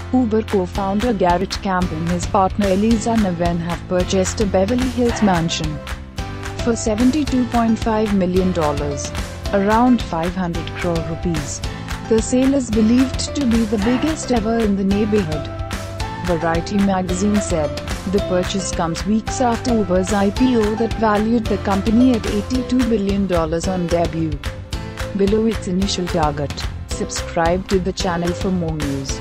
Uber co-founder Garrett Camp and his partner Eliza Nguyen have purchased a Beverly Hills mansion for $72.5 million, around 500 crore rupees. The sale is believed to be the biggest ever in the neighborhood. Variety magazine said, the purchase comes weeks after Uber's IPO that valued the company at $82 billion on debut, below its initial target. Subscribe to the channel for more news.